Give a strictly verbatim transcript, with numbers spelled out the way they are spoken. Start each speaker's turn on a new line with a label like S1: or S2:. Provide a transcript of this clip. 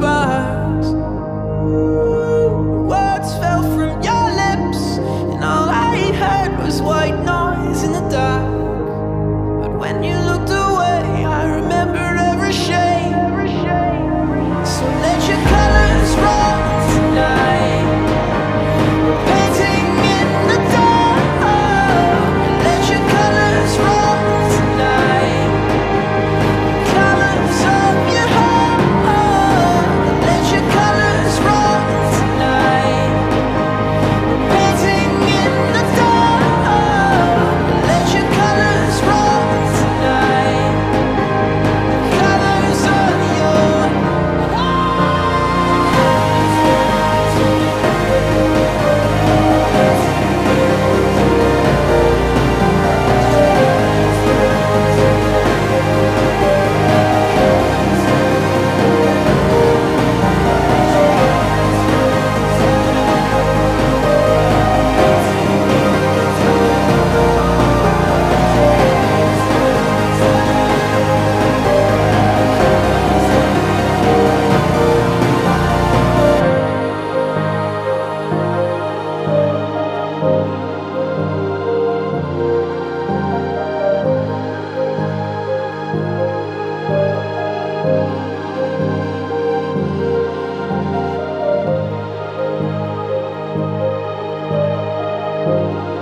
S1: sparks. Words fell from your lips, and all I heard was white noise in the dark. But when you looked away, I remembered every shade. So let your colors run tonight, painting in the dark. Let your colors run tonight, colors of your heart. Let your colors run tonight, painting in the dark. Let your colors run tonight, colors of your you.